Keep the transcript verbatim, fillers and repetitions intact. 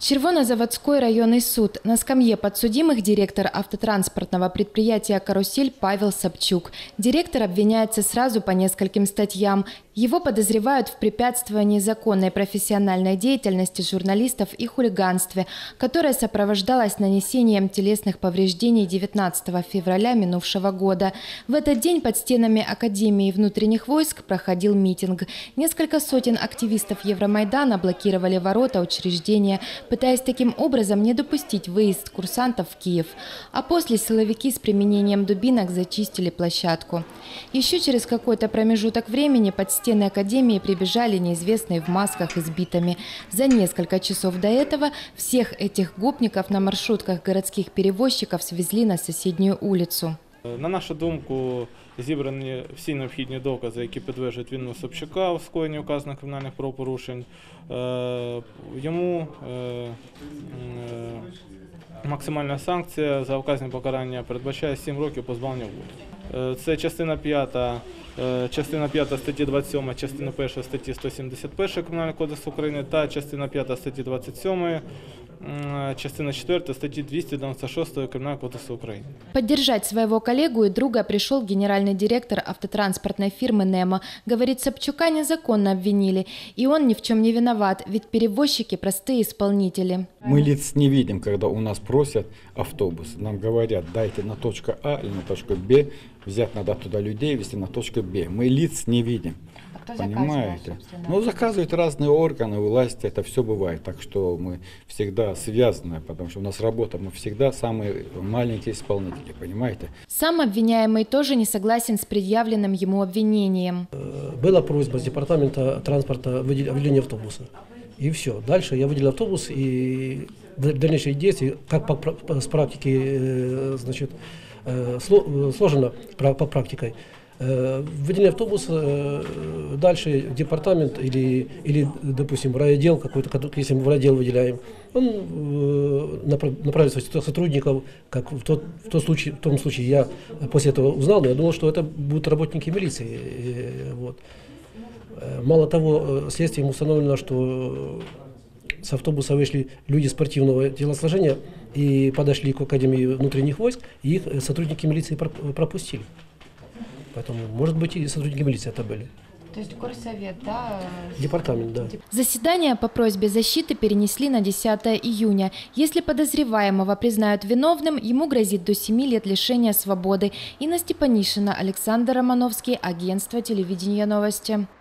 Червонозаводской районный суд. На скамье подсудимых директор автотранспортного предприятия «Карусель» Павел Собчук. Директор обвиняется сразу по нескольким статьям. Его подозревают в препятствовании законной профессиональной деятельности журналистов и хулиганстве, которое сопровождалось нанесением телесных повреждений девятнадцатого февраля минувшего года. В этот день под стенами Академии внутренних войск проходил митинг. Несколько сотен активистов Евромайдана блокировали ворота учреждения, пытаясь таким образом не допустить выезд курсантов в Киев. А после силовики с применением дубинок зачистили площадку. Еще через какой-то промежуток времени под стены Академии прибежали неизвестные в масках и с битами. За несколько часов до этого всех этих гопников на маршрутках городских перевозчиков свезли на соседнюю улицу. На нашу думку, зібрані всі необхідні докази, які підтверджують вину Собчука в скоєнні вказаних кримінальних правопорушень. Йому максимальна санкція за вказані покарання передбачає сім років позбавлення волі. Це частина п'ята, частина п'ята статті двадцять сьомої, частина перша статті сто сімдесят першої Кримінального кодексу України та частина п'ята статті двадцять сьомої, частина четвертая статьи двести девяносто шестого Криминального кодекса Украины. Поддержать своего коллегу и друга пришел генеральный директор автотранспортной фирмы «Немо». Говорит, Собчука незаконно обвинили, и он ни в чем не виноват, ведь перевозчики простые исполнители. Мы лиц не видим, когда у нас просят автобус. Нам говорят, дайте на точку А или на точку Б, взять надо туда людей, везти на точку Б. Мы лиц не видим. Кто Понимаете? Ну, заказывают разные органы власти, это все бывает. Так что мы всегда связаны, потому что у нас работа, мы всегда самые маленькие исполнители, понимаете? Сам обвиняемый тоже не согласен с предъявленным ему обвинением. Была просьба с департамента транспорта выделения автобуса. И все. Дальше я выделил автобус, и дальнейшие действия, как по, по, с практики, значит, сложено по практикой. Выделение автобуса, дальше департамент или, или допустим, райотдел какой-то, если мы в райотдел выделяем, он направит своих сотрудников, как в, тот, в, тот случае, в том случае я после этого узнал, но я думал, что это будут работники милиции. Вот. Мало того, следствием установлено, что с автобуса вышли люди спортивного телосложения и подошли к Академии внутренних войск, и их сотрудники милиции пропустили. Поэтому, может быть, и сотрудники милиции это были. То есть горсовет, да? Департамент, да. Заседание по просьбе защиты перенесли на десятое июня. Если подозреваемого признают виновным, ему грозит до семи лет лишения свободы. Инна Степанишина, Александр Романовский, агентство телевидения «Новости».